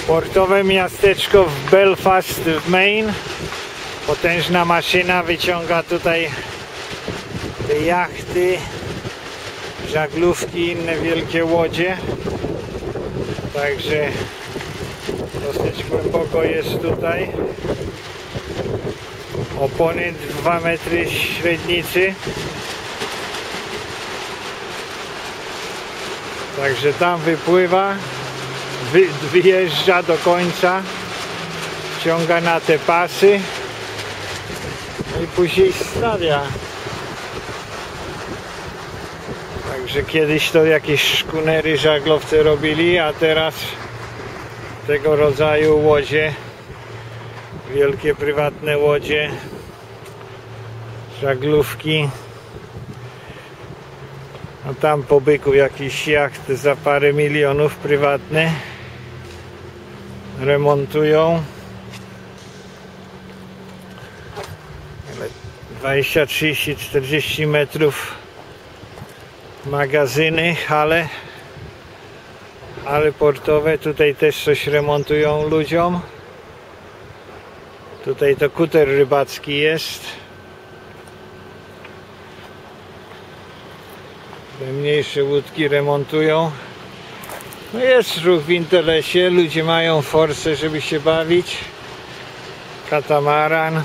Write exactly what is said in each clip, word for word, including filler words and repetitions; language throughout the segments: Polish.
Portowe miasteczko w Belfast w Maine. Potężna maszyna wyciąga tutaj te jachty, żaglówki i inne wielkie łodzie. Także dosyć głęboko jest tutaj. Opony dwa metry średnicy. Także tam wypływa, wy, wyjeżdża do końca, ciąga na te pasy i później stawia. Także kiedyś to jakieś szkunery, żaglowce robili, a teraz tego rodzaju łodzie, wielkie prywatne łodzie, żaglówki. A tam po byku jakiś jacht za parę milionów prywatny remontują. dwadzieścia, trzydzieści, czterdzieści metrów magazyny, hale, hale portowe. Tutaj też coś remontują ludziom. Tutaj to kuter rybacki jest. Te mniejsze łódki remontują. No jest ruch w interesie, ludzie mają forsę, żeby się bawić. Katamaran.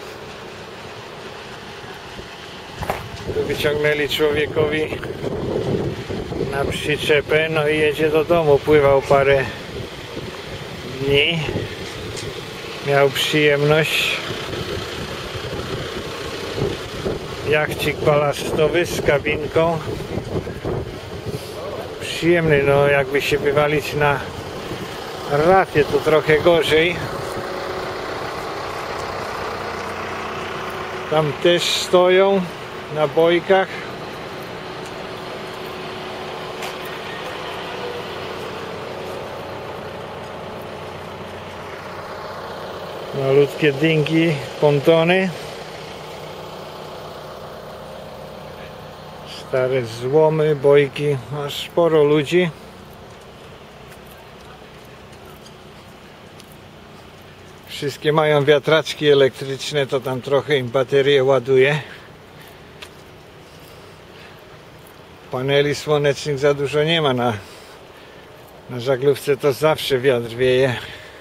Tu wyciągnęli człowiekowi na przyczepę, no i jedzie do domu. Pływał parę dni. Miał przyjemność. Jachcik balastowy z kabinką. Przyjemny, no jakby się wywalić na rafie, to trochę gorzej. Tam też stoją na bojkach. Malutkie dingi, pontony. Stare złomy, bojki, masz sporo ludzi. Wszystkie mają wiatraczki elektryczne, to tam trochę im baterie ładuje. Paneli słonecznych za dużo nie ma na, na żaglówce, to zawsze wiatr wieje.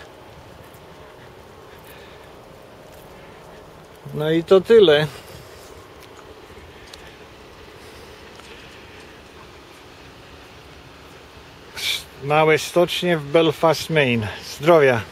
No i to tyle. Małe stocznie w Belfast, Maine. Zdrowia!